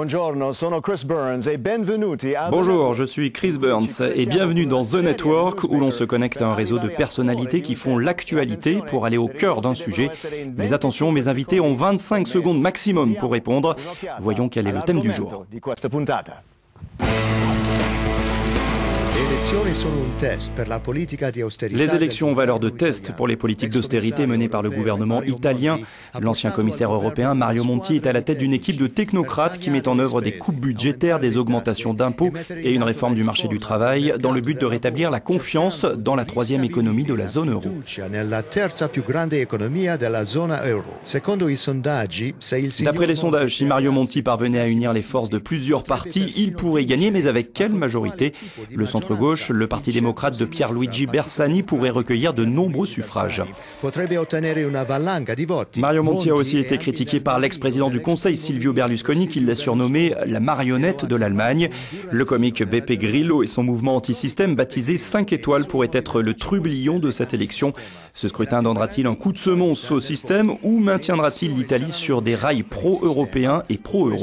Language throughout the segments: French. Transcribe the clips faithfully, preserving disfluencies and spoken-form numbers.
Bonjour, je suis Chris Burns et bienvenue dans The Network où l'on se connecte à un réseau de personnalités qui font l'actualité pour aller au cœur d'un sujet. Mais attention, mes invités ont vingt-cinq secondes maximum pour répondre. Voyons quel est le thème du jour. Les élections ont valeur de test pour les politiques d'austérité menées par le gouvernement italien. L'ancien commissaire européen Mario Monti est à la tête d'une équipe de technocrates qui met en œuvre des coupes budgétaires, des augmentations d'impôts et une réforme du marché du travail dans le but de rétablir la confiance dans la troisième économie de la zone euro. D'après les sondages, si Mario Monti parvenait à unir les forces de plusieurs partis, il pourrait gagner, mais avec quelle majorité? Le centre-gauche, le Parti démocrate de Pierluigi Bersani pourrait recueillir de nombreux suffrages. Mario Monti a aussi été critiqué par l'ex-président du Conseil Silvio Berlusconi qui l'a surnommé la marionnette de l'Allemagne. Le comique Beppe Grillo et son mouvement anti-système baptisé cinq étoiles pourraient être le trublion de cette élection. Ce scrutin donnera-t-il un coup de semonce au système ou maintiendra-t-il l'Italie sur des rails pro-européens et pro-euro?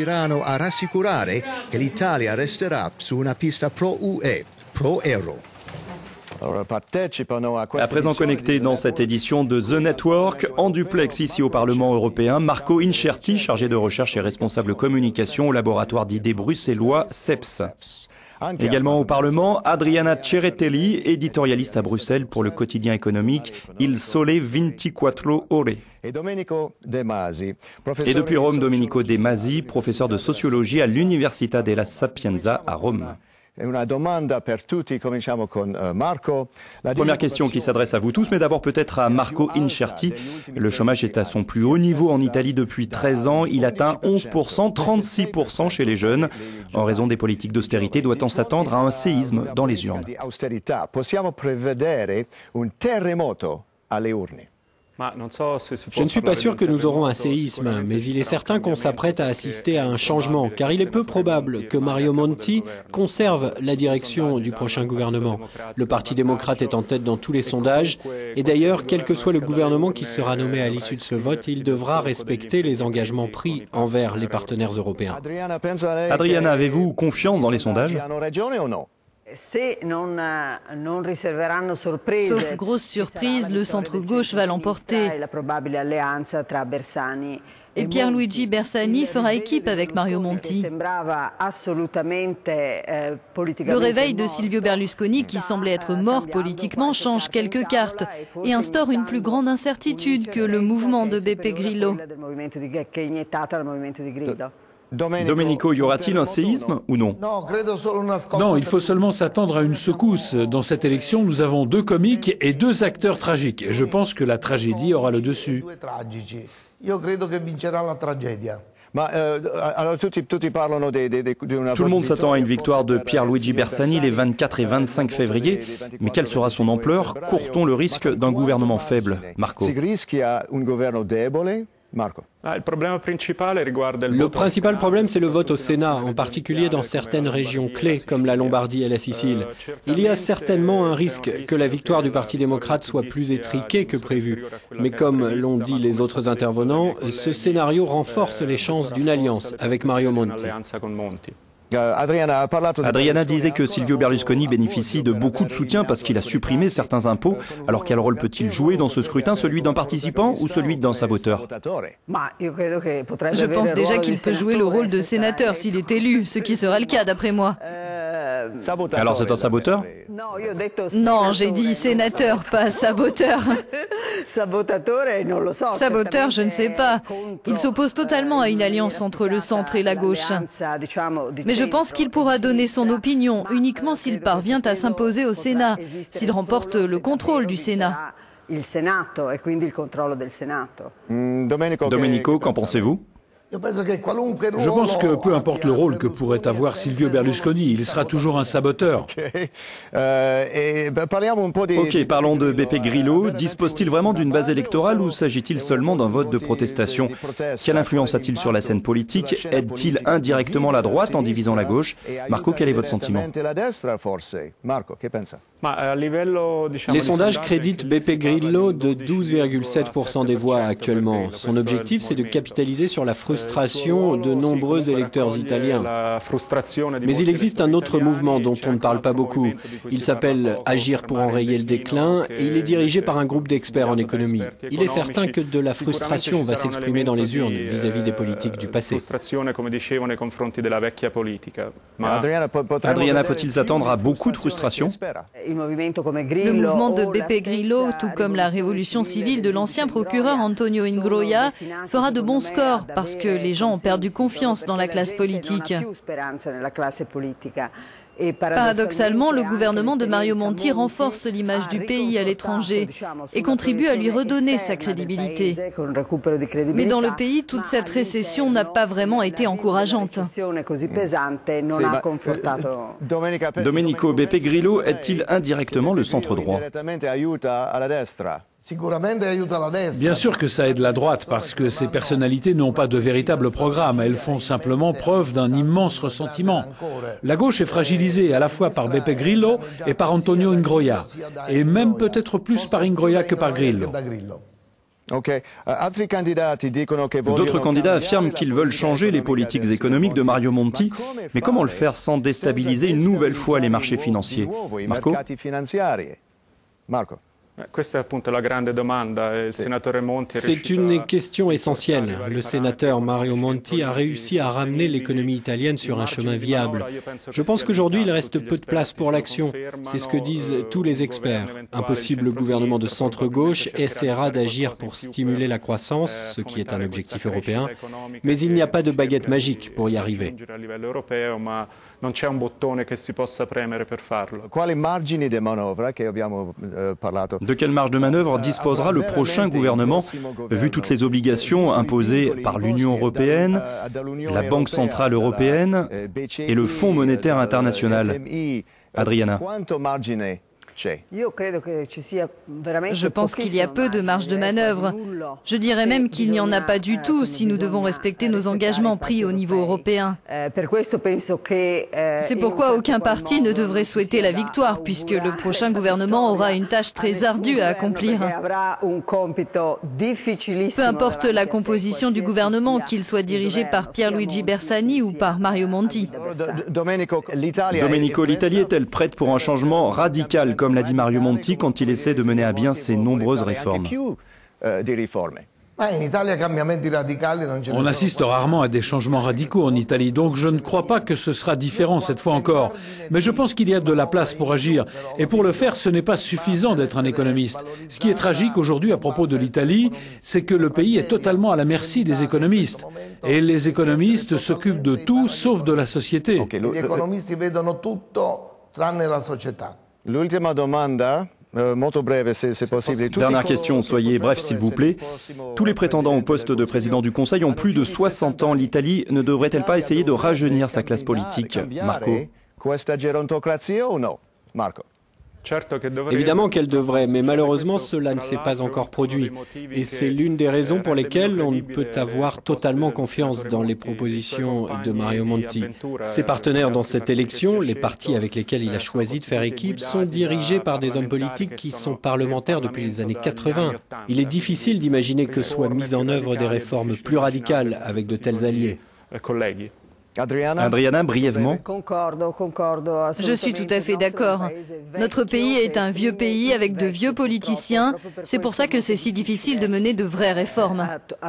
À présent connecté dans cette édition de The Network, en duplex ici au Parlement européen, Marco Incerti, chargé de recherche et responsable communication au laboratoire d'idées bruxellois C E P S. Également au Parlement, Adriana Ceretelli, éditorialiste à Bruxelles pour le quotidien économique Il Sole vintiquattro ore. Et depuis Rome, Domenico De Masi, professeur de sociologie à l'Università della Sapienza à Rome. Première question qui s'adresse à vous tous, mais d'abord peut-être à Marco Incerti. Le chômage est à son plus haut niveau en Italie depuis treize ans. Il atteint onze pour cent, trente-six pour cent chez les jeunes. En raison des politiques d'austérité, doit-on s'attendre à un séisme dans les urnes? Je ne suis pas sûr que nous aurons un séisme, mais il est certain qu'on s'apprête à assister à un changement, car il est peu probable que Mario Monti conserve la direction du prochain gouvernement. Le Parti démocrate est en tête dans tous les sondages, et d'ailleurs, quel que soit le gouvernement qui sera nommé à l'issue de ce vote, il devra respecter les engagements pris envers les partenaires européens. Adriana, avez-vous confiance dans les sondages ? Sauf grosse surprise, le centre-gauche va l'emporter. Et Pierluigi Bersani fera équipe avec Mario Monti. Le réveil de Silvio Berlusconi, qui semblait être mort politiquement, change quelques cartes et instaure une plus grande incertitude que le mouvement de Beppe Grillo. Domenico, y aura-t-il un séisme ou non? Non, il faut seulement s'attendre à une secousse. Dans cette élection, nous avons deux comiques et deux acteurs tragiques. Je pense que la tragédie aura le dessus. Tout le monde s'attend à une victoire de Pierluigi Bersani les vingt-quatre et vingt-cinq février. Mais quelle sera son ampleur? Court-on le risque d'un gouvernement faible? Marco. Le principal problème, c'est le vote au Sénat, en particulier dans certaines régions clés comme la Lombardie et la Sicile. Il y a certainement un risque que la victoire du Parti démocrate soit plus étriquée que prévu. Mais comme l'ont dit les autres intervenants, ce scénario renforce les chances d'une alliance avec Mario Monti. Adriana disait que Silvio Berlusconi bénéficie de beaucoup de soutien parce qu'il a supprimé certains impôts. Alors quel rôle peut-il jouer dans ce scrutin, celui d'un participant ou celui d'un saboteur? Je pense déjà qu'il peut jouer le rôle de sénateur s'il est élu, ce qui sera le cas d'après moi. Alors c'est un saboteur? Non, j'ai dit sénateur, pas saboteur. Saboteur, je ne sais pas. Il s'oppose totalement à une alliance entre le centre et la gauche. Mais je pense qu'il pourra donner son opinion uniquement s'il parvient à s'imposer au Sénat, s'il remporte le contrôle du Sénat. Domenico, qu'en pensez-vous? Je pense que peu importe le rôle que pourrait avoir Silvio Berlusconi, il sera toujours un saboteur. Ok, parlons de Beppe Grillo. Dispose-t-il vraiment d'une base électorale ou s'agit-il seulement d'un vote de protestation? Quelle influence a-t-il sur la scène politique? Aide-t-il indirectement la droite en divisant la gauche? Marco, quel est votre sentiment? Les sondages créditent Beppe Grillo de douze virgule sept pour cent des voix actuellement. Son objectif, c'est de capitaliser sur la frustration de nombreux électeurs italiens. Mais il existe un autre mouvement dont on ne parle pas beaucoup. Il s'appelle Agir pour enrayer le déclin et il est dirigé par un groupe d'experts en économie. Il est certain que de la frustration va s'exprimer dans les urnes vis-à-vis des politiques du passé. Adriana, faut-il s'attendre à beaucoup de frustration? Le mouvement de Beppe Grillo, tout comme la révolution civile de l'ancien procureur Antonio Ingroia, fera de bons scores parce que les gens ont perdu confiance dans la classe politique. Paradoxalement, le gouvernement de Mario Monti renforce l'image du pays à l'étranger et contribue à lui redonner sa crédibilité. Mais dans le pays, toute cette récession n'a pas vraiment été encourageante. Domenico, Beppe Grillo aide-t-il indirectement le centre droit? Bien sûr que ça aide la droite, parce que ces personnalités n'ont pas de véritable programme. Elles font simplement preuve d'un immense ressentiment. La gauche est fragilisée à la fois par Beppe Grillo et par Antonio Ingroia, et même peut-être plus par Ingroia que par Grillo. D'autres candidats affirment qu'ils veulent changer les politiques économiques de Mario Monti, mais comment le faire sans déstabiliser une nouvelle fois les marchés financiers? Marco? C'est une question essentielle. Le sénateur Mario Monti a réussi à ramener l'économie italienne sur un chemin viable. Je pense qu'aujourd'hui, il reste peu de place pour l'action. C'est ce que disent tous les experts. Un possible gouvernement de centre-gauche essaiera d'agir pour stimuler la croissance, ce qui est un objectif européen, mais il n'y a pas de baguette magique pour y arriver. De quelle marge de manœuvre disposera le prochain gouvernement, vu toutes les obligations imposées par l'Union européenne, la Banque centrale européenne et le Fonds monétaire international? Adriana. Je pense qu'il y a peu de marge de manœuvre. Je dirais même qu'il n'y en a pas du tout si nous devons respecter nos engagements pris au niveau européen. C'est pourquoi aucun parti ne devrait souhaiter la victoire, puisque le prochain gouvernement aura une tâche très ardue à accomplir. Peu importe la composition du gouvernement, qu'il soit dirigé par Pierluigi Bersani ou par Mario Monti. Domenico, l'Italie est-elle prête pour un changement radical, comme l'a dit Mario Monti quand il essaie de mener à bien ses nombreuses réformes? On assiste rarement à des changements radicaux en Italie, donc je ne crois pas que ce sera différent cette fois encore. Mais je pense qu'il y a de la place pour agir. Et pour le faire, ce n'est pas suffisant d'être un économiste. Ce qui est tragique aujourd'hui à propos de l'Italie, c'est que le pays est totalement à la merci des économistes. Et les économistes s'occupent de tout sauf de la société. L'ultima domanda. Dernière question, soyez bref s'il vous plaît. Tous les prétendants au poste de président du Conseil ont plus de soixante ans. L'Italie ne devrait-elle pas essayer de rajeunir sa classe politique? Marco. Évidemment qu'elle devrait, mais malheureusement cela ne s'est pas encore produit. Et c'est l'une des raisons pour lesquelles on ne peut avoir totalement confiance dans les propositions de Mario Monti. Ses partenaires dans cette élection, les partis avec lesquels il a choisi de faire équipe, sont dirigés par des hommes politiques qui sont parlementaires depuis les années quatre-vingt. Il est difficile d'imaginer que soient mises en œuvre des réformes plus radicales avec de tels alliés. Adriana, brièvement. Je suis tout à fait d'accord. Notre pays est un vieux pays avec de vieux politiciens. C'est pour ça que c'est si difficile de mener de vraies réformes.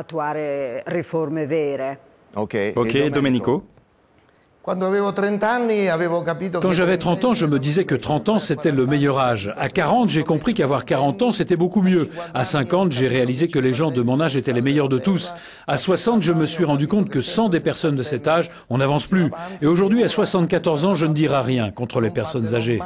Ok, Domenico. Quand j'avais trente ans, je me disais que trente ans, c'était le meilleur âge. À quarante, j'ai compris qu'avoir quarante ans, c'était beaucoup mieux. À cinquante, j'ai réalisé que les gens de mon âge étaient les meilleurs de tous. À soixante, je me suis rendu compte que sans des personnes de cet âge, on n'avance plus. Et aujourd'hui, à soixante-quatorze ans, je ne dirai rien contre les personnes âgées.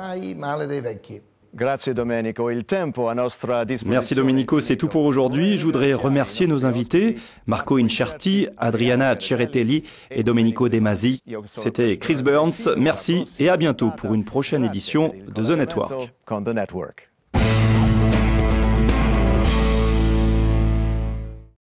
Merci Domenico, c'est tout pour aujourd'hui. Je voudrais remercier nos invités, Marco Incerti, Adriana Ceretelli et Domenico De Masi. C'était Chris Burns, merci et à bientôt pour une prochaine édition de The Network.